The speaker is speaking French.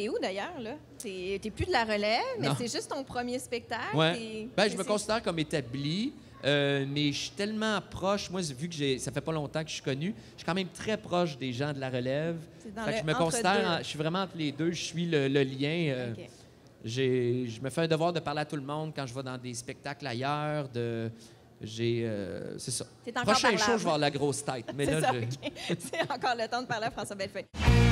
t'es où d'ailleurs, là? T'es plus de la relève, mais Non. c'est juste ton premier spectacle. Ouais. Ben, je me considère comme établi, mais je suis tellement proche. Moi, vu que ça fait pas longtemps que je suis connu, je suis quand même très proche des gens de la relève. C'est dans Fait que le je me entre-deux. considère, je suis vraiment entre les deux. Je suis le lien. OK. Je me fais un devoir de parler à tout le monde quand je vais dans des spectacles ailleurs. C'est ça. T'es encore Prochain parlable. show, je vais avoir la grosse tête. Mais C'est là, ça, OK. C'est encore le temps de parler à François Bellefeuille.